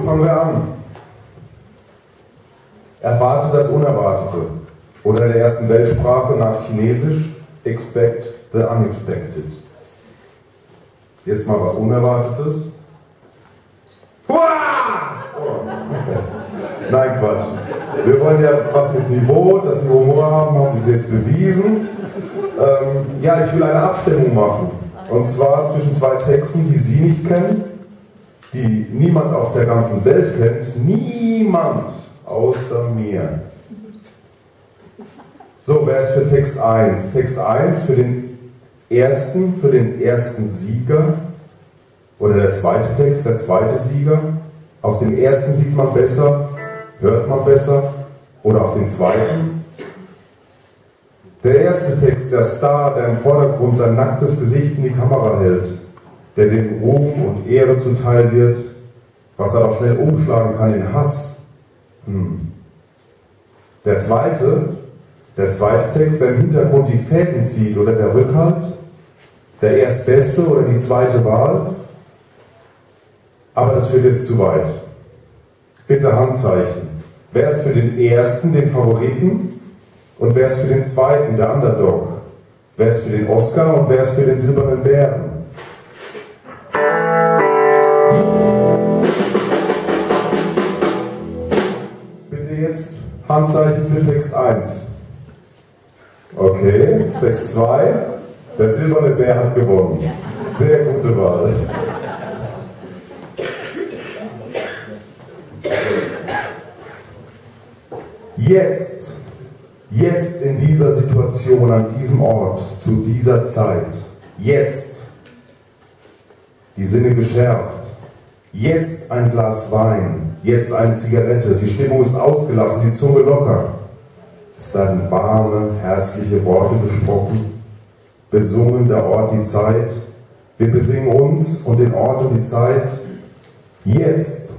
fangen wir an. Erwarte das Unerwartete. Oder in der ersten Weltsprache nach Chinesisch, expect the unexpected. Jetzt mal was Unerwartetes. Hua! Oh. Nein, Quatsch. Wir wollen ja was mit Niveau, dass wir Humor haben Sie jetzt bewiesen. Ja, ich will eine Abstimmung machen. Und zwar zwischen zwei Texten, die Sie nicht kennen, die niemand auf der ganzen Welt kennt. Niemand außer mir. So, wer ist für Text 1? Text 1 für den ersten Sieger. Oder der zweite Text, der zweite Sieger. Auf den ersten sieht man besser, hört man besser. Oder auf den zweiten. Der erste Text, der Star, der im Vordergrund sein nacktes Gesicht in die Kamera hält, der dem Ruhm und Ehre zuteil wird, was er auch schnell umschlagen kann in Hass. Der zweite Text, der im Hintergrund die Fäden zieht oder der Rückhalt, der erstbeste oder die zweite Wahl. Aber das führt jetzt zu weit. Bitte Handzeichen. Wer ist für den ersten, den Favoriten? Und wer ist für den zweiten, der Underdog? Wer ist für den Oscar und wer ist für den Silbernen Bären? Bitte jetzt Handzeichen für Text 1. Okay, Text 2. Der Silberne Bär hat gewonnen. Sehr gute Wahl. Jetzt in dieser Situation, an diesem Ort, zu dieser Zeit, jetzt die Sinne geschärft, jetzt ein Glas Wein, jetzt eine Zigarette, die Stimmung ist ausgelassen, die Zunge locker. Es werden warme, herzliche Worte gesprochen, besungen der Ort, die Zeit, wir besingen uns und den Ort und die Zeit, jetzt